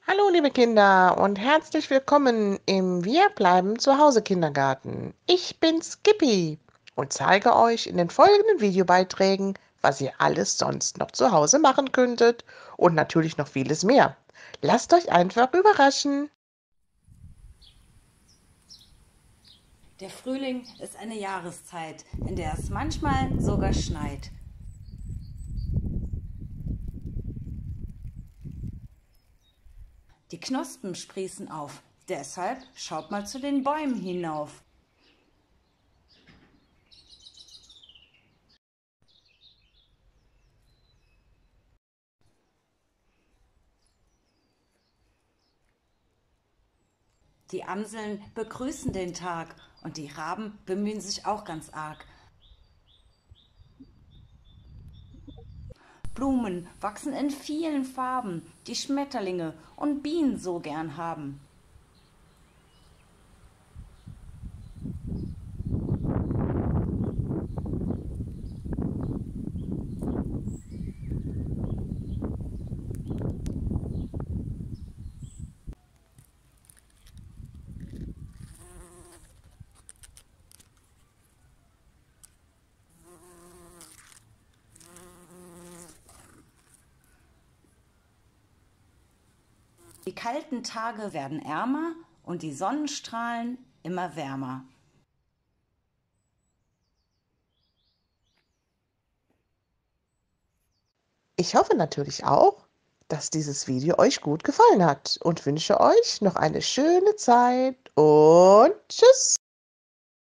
Hallo, liebe Kinder und herzlich willkommen im Wir bleiben zu Hause Kindergarten. Ich bin Skippy und zeige euch in den folgenden Videobeiträgen, was ihr alles sonst noch zu Hause machen könntet und natürlich noch vieles mehr. Lasst euch einfach überraschen. Der Frühling ist eine Jahreszeit, in der es manchmal sogar schneit. Die Knospen sprießen auf, deshalb schaut mal zu den Bäumen hinauf. Die Amseln begrüßen den Tag und die Raben bemühen sich auch ganz arg. Blumen wachsen in vielen Farben, die Schmetterlinge und Bienen so gern haben. Die kalten Tage werden ärmer und die Sonnenstrahlen immer wärmer. Ich hoffe natürlich auch, dass dieses Video euch gut gefallen hat und wünsche euch noch eine schöne Zeit und tschüss.